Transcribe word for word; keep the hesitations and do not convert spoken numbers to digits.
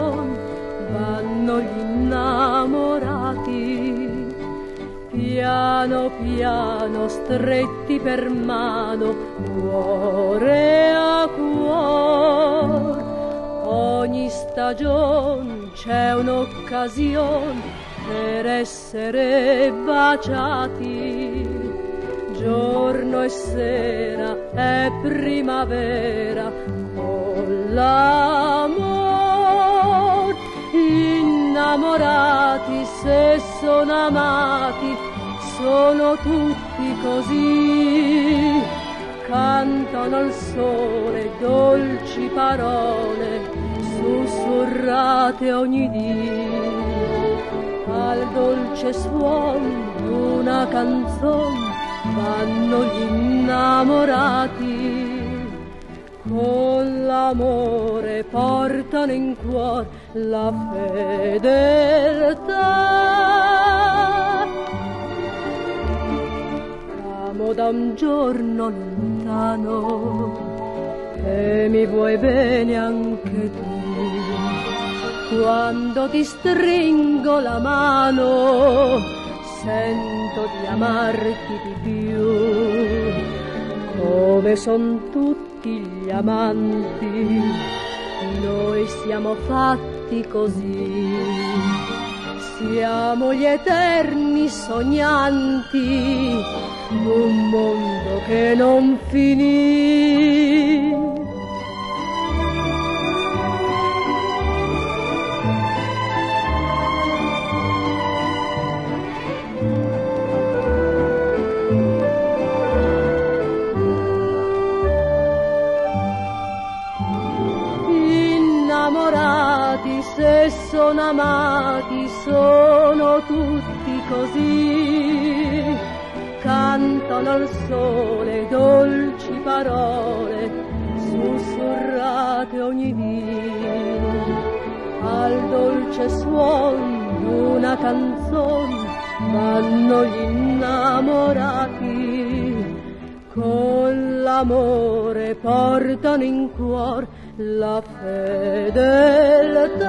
stagione vanno gli innamorati, piano piano stretti per mano, cuore a cuore. Ogni stagione c'è un'occasione per essere baciati, giorno e sera è primavera con l'amor. Gli innamorati, se sono amati, sono tutti così, cantano al sole dolci parole sussurrate ogni dì. Al dolce suono d'una canzone vanno gli innamorati, con l'amore portano in cuore la fedeltà. Amo da un giorno lontano e mi vuoi bene anche tu, quando ti stringo la mano sento di amarti di più, come son tutti gli amanti, noi siamo fatti così, siamo gli eterni sognanti d'un mondo che non finì. Innamorati, se sono amati, sono tutti così, cantano al sole dolci parole sussurrate ogni dì. Al dolce suono d'una canzone vanno gli innamorati, con l'amore portano in cuore la fedeltà.